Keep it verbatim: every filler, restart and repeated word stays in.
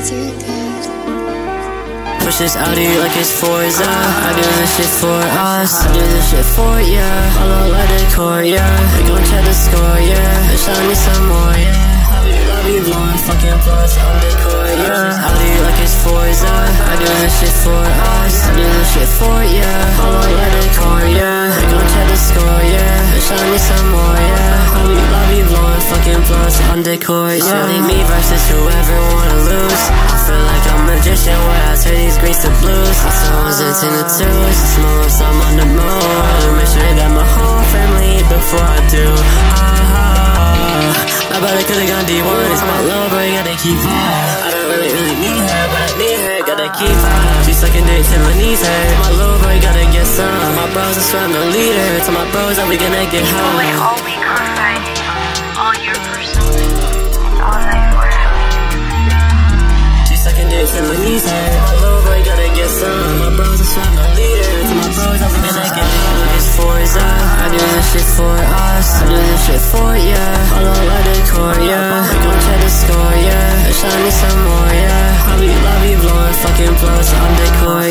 Push this Audi like it's Forza. I do this shit for us, I do this shit for ya. I'll let it core, yeah. We gon' check the score, yeah. Bitch, I need some more, yeah. I'll be blowing fucking plus on the core, yeah. Push this Audi like it's Forza. I do this shit for us, I do this shit for ya. I'll let it core, yeah. We gon' check the score, yeah. Bitch, I need some more, yeah. I'll be, I'll be blowing fucking plus on the core, yeah. It's really me versus whoever wanna lose. I feel like I'm a magician where I turn these greens to blues. My soul's into the twos, the smallest I'm on the moon. Make sure that my whole family eat before I do. Ah, my brother could've gone D one. It's my little boy, gotta keep her. I don't really, really need her, but I need her, gotta keep her. She's sucking dick till my knees hurt. My little boy gotta get some. My bros are sweating the leader. To my bros, are we gonna get home? Like all week on Friday, all your personal and all night for Sucking dick till my knees hurt. My little boy gotta get some. My bros are sweating the leader. To my bros, I'm gonna get home. It's Forza. I do this shit for us, I do this shit for ya. I'll let it core, yeah. We gon' check the score, yeah. Bitch, I need some more, yeah. I'll be, I'll be blowing fucking plus on the core,